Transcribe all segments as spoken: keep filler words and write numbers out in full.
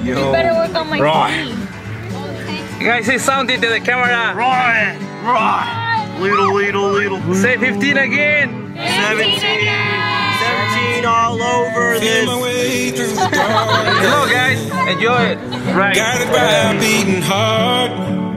You better work on my Roy. team. You guys say something to the camera. Roy! Roy! Little, little, little. Say fifteen again. seventeen. seventeen all over this. Come on, guys. Enjoy it. Right. Guided by a beating heart.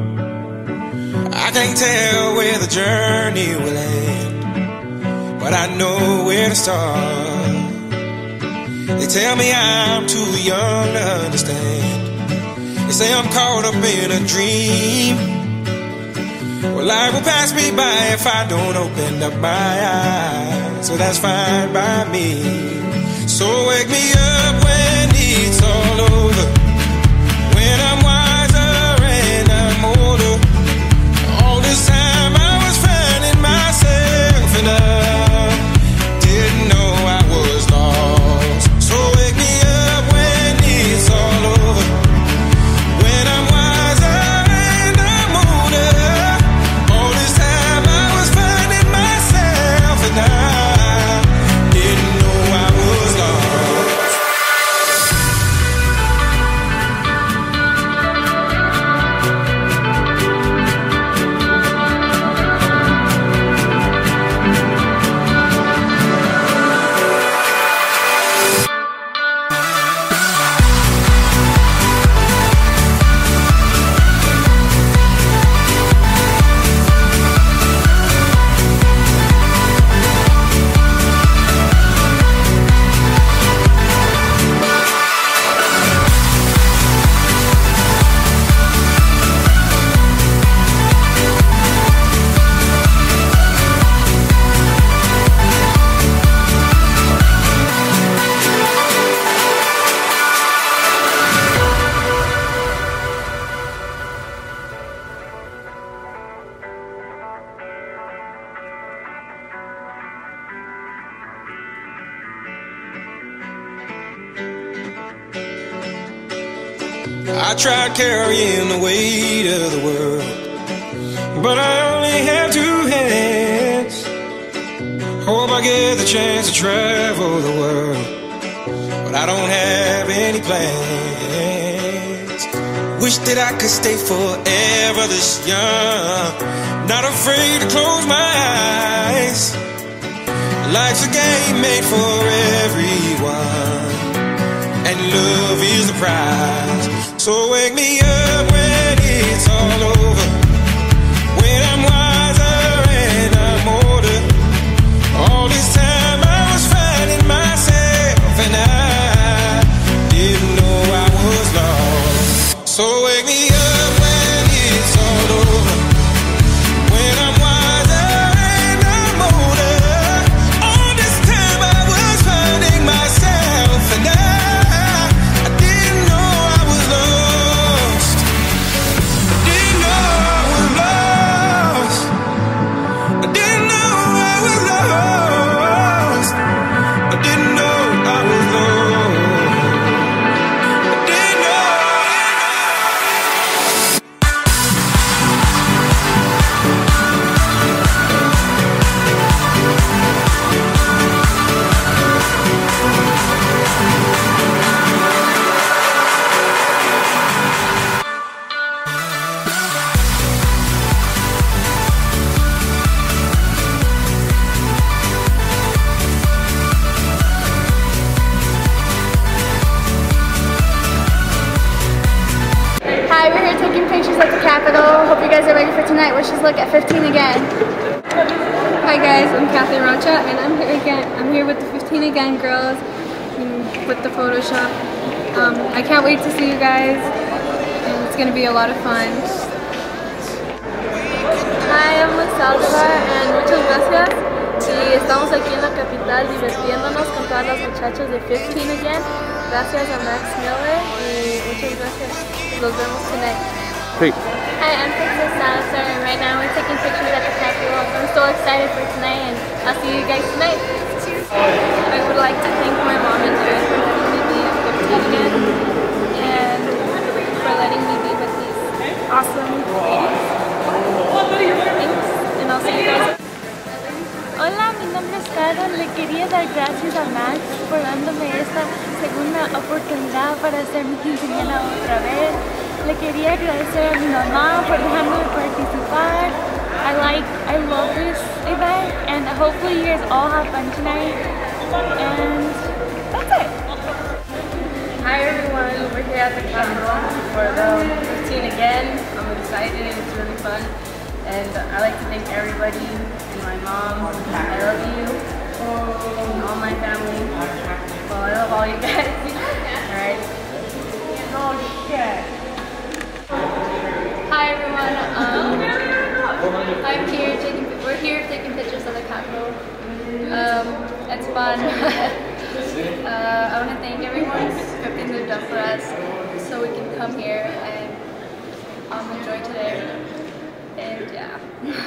I can't tell where the journey will end, but I know where to start. They tell me I'm too young to understand. They say I'm caught up in a dream. Well, life will pass me by if I don't open up my eyes. So that's fine by me. So wake me up when it's all over, when I'm wiser and I'm older. All this time I was finding myself and I didn't know I was lost. So wake me up when it's all over, when I'm wiser and I'm older. All this time I was finding myself and I didn't know I was lost. I tried carrying the weight of the world, but I only have two hands. Hope I get the chance to travel the world, but I don't have any plans. Wish that I could stay forever this young, not afraid to close my eyes. Life's a game made for everyone, and love is the prize. So wake me up when it's all over, when I'm wiser and I'm older. All this time I was finding myself and I didn't know I was lost. So wake me up when it's all over, when I'm wiser and I'm older. All this time I was finding myself and I Hi, we're here taking pictures at the Capitol. Hope you guys are ready for tonight. Let's just look at fifteen again. Hi guys, I'm Kathleen Rocha and I'm here again. I'm here with the fifteen again girls with the Photoshop. Um, I can't wait to see you guys and it's going to be a lot of fun. Hi, I'm Luis Saldivar and muchas gracias. Y estamos aquí en la capital divirtiéndonos con todas las muchachas de fifteen again. Gracias a Max Miller y muchas gracias. Los vemos tonight. Great. Hi, I'm Princess Salazar and right now we're taking pictures at the Capitol. I'm so excited for tonight and I'll see you guys tonight. I would like to thank my mom and dad for letting me be a fifteen again and for letting me be with these awesome ladies. Thanks, and I'll see you guys. Hola, mi nombre es estado. Le quería dar gracias a Max por dándome esta segunda oportunidad para ser mi quinceañera otra vez. Le quería agradecer a mi mamá por dejarme participar. I like, I love this event, and hopefully you guys all have fun tonight. And that's it. Hi everyone, we're here at the Capitol for the fifteen again. I'm excited, it's really fun. And I'd like to thank everybody and my mom. I love you and all my family. Well, I love all you guys. Alright. Oh shit. Hi everyone. Um, I'm here taking. We're here taking pictures of the Capitol. Um, it's fun. uh, I want to thank everyone for everything they've done for us, so we can come here and um, enjoy today. And yeah.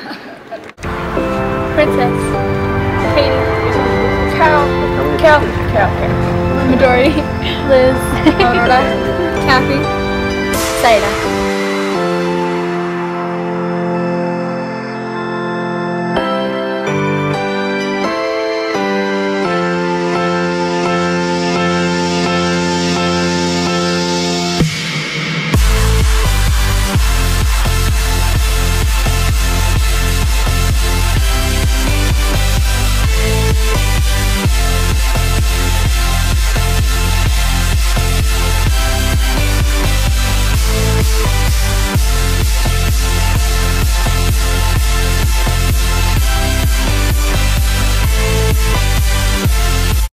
Princess, Katie, Carol, Carol, Carol, Carol, Midori, Liz, Aurora, Kathy, Saida.